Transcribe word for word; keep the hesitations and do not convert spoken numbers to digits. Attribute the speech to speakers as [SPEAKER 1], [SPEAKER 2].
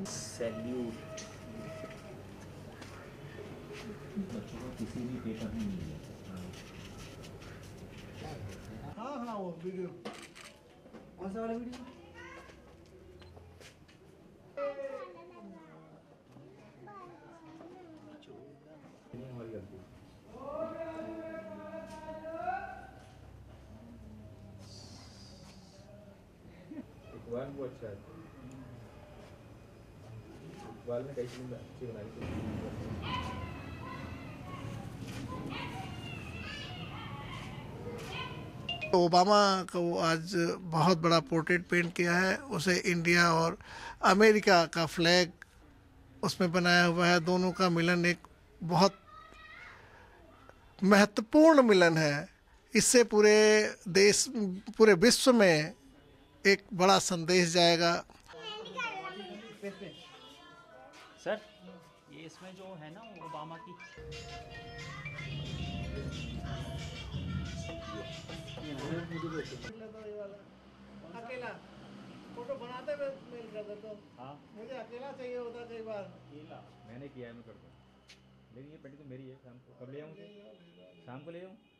[SPEAKER 1] Salute.
[SPEAKER 2] बच्चों को किसी भी पेपर में नहीं है।
[SPEAKER 3] हाँ हाँ वो वीडियो कौन सा वाला वीडियो?
[SPEAKER 1] इकबाल वो अच्छा है। इकबाल ने कई फिल्म अच्छी बनाई थी।
[SPEAKER 3] ओबामा को आज बहुत बड़ा पोर्ट्रेट पेंट किया है, उसे इंडिया और अमेरिका का फ्लैग उसमें बनाया हुआ है। दोनों का मिलन एक बहुत महत्वपूर्ण मिलन है। इससे पूरे देश, पूरे विश्व में एक बड़ा संदेश जाएगा।
[SPEAKER 4] सर ये इसमें जो है ना ओबामा की
[SPEAKER 3] अकेला फोटो बनाते हुए मेल कर देता हूँ।
[SPEAKER 4] हाँ
[SPEAKER 3] मुझे अकेला चाहिए होता कई बार।
[SPEAKER 4] अकेला
[SPEAKER 1] मैंने किया है, मैं करता हूँ। लेकिन ये पेटी तो मेरी है। शाम को कब ले आऊँ? शाम को ले आऊँ।